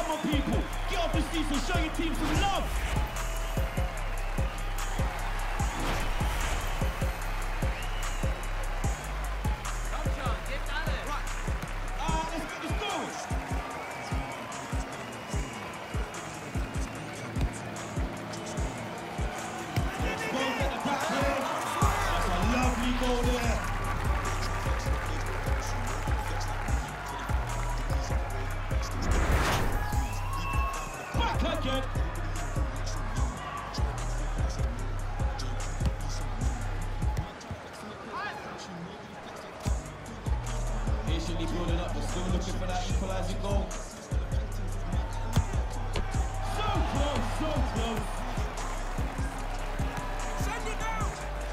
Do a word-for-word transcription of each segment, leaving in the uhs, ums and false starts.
Come on, people, get off the seats and show your team some love. Patiently building up, but still looking for that equalizer goal. So close, so close. Send it down.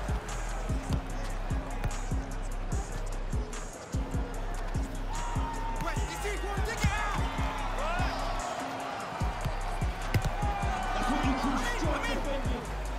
Wait, you see, go take it out. That's what you call strong defending.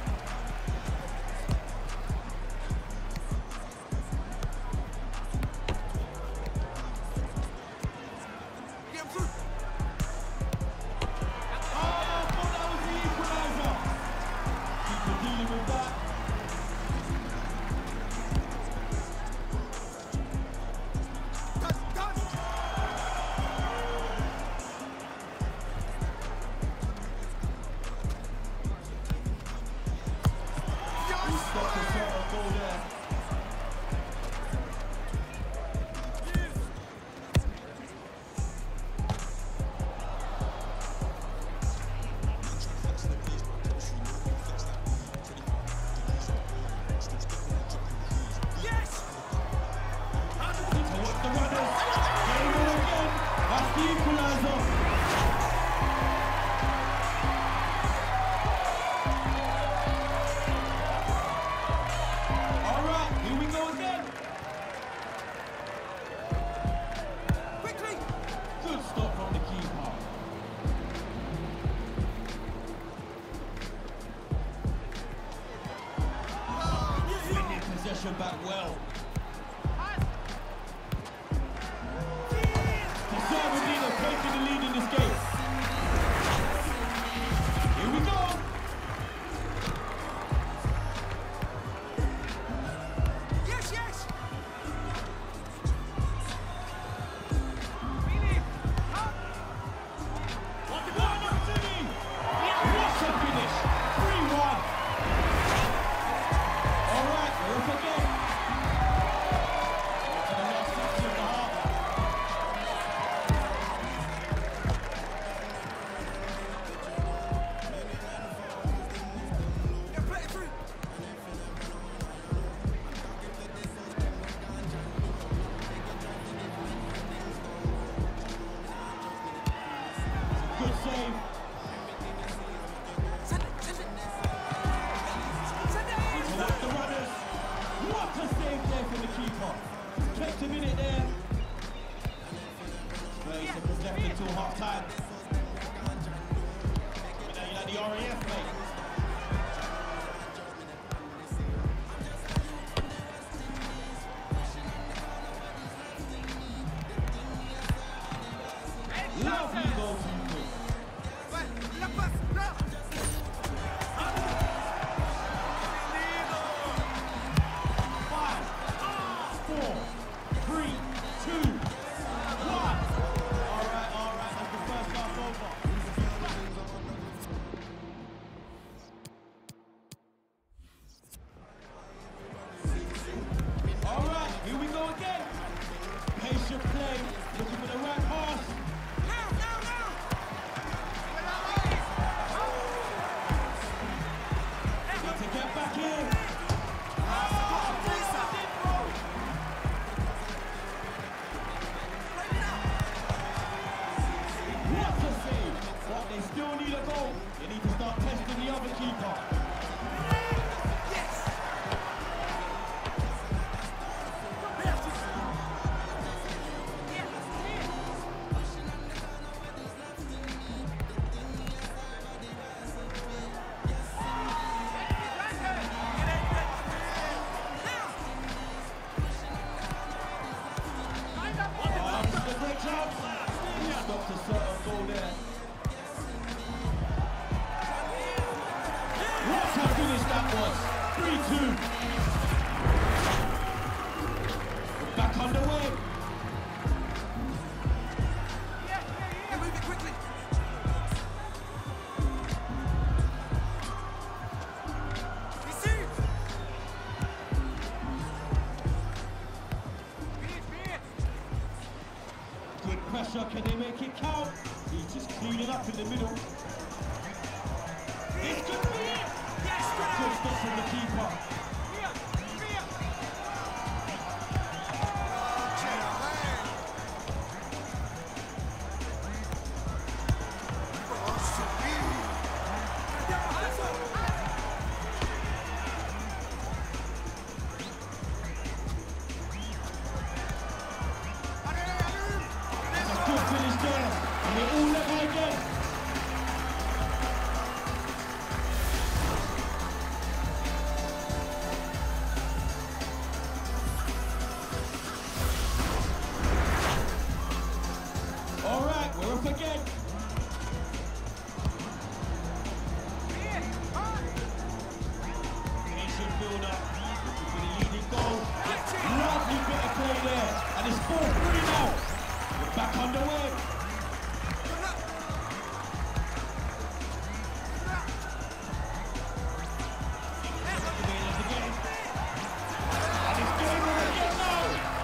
Back well. Deservedly, they're taking the lead in this game. Here we go. Yes, yes. What a finish. three one. All right, we're up again. Good save. Send it, send it. Send it. Interrupt the runners. What a save there from the keeper. Kept him in it there. thirty seconds left until half time. But now you like the R A F, mate. Lovely goal. Patient play, looking for the right pass. Now, now, now! Need to get back in. Oh, what a save! But they still need a goal. They need to start testing the other keeper. Stopped a certain goal there. three two. Back underway. Yeah, move it quickly. Good pressure, can they make it count? He's just cleaning up in the middle. This could be it! Good stop from the keeper. Good finish there, and they're all level again. All right, we're up again. Nation build-up, looking for the leading goal. Lovely bit of play there, and it's four three now. We're back underway. And it's game on again now.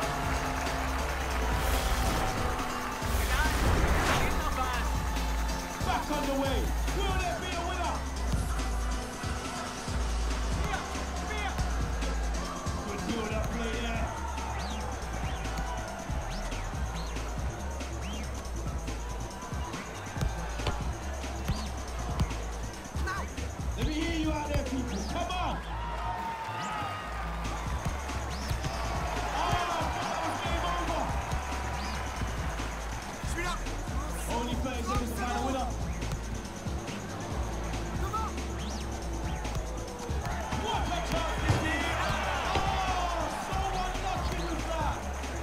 Back underway. Will there be a winner? Good build-up play there. Let me hear you out there, people. Come on. Oh, that was game over. Only thirty seconds to find a winner. What a chance this is! Oh, so unlucky with that.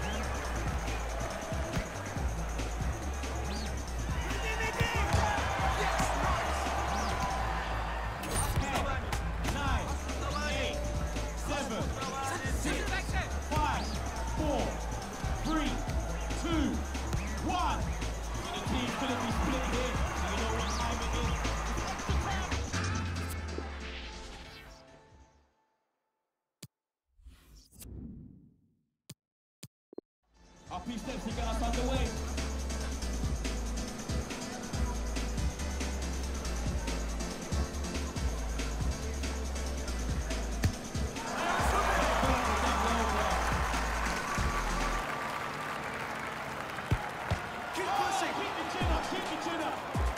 ten, nine, eight, seven, six, five, four, three, two, one. The team's gonna be split here, so you know what time it is. Our P steps to get us underway. Keep pushing. Keep your chin up, keep your chin up.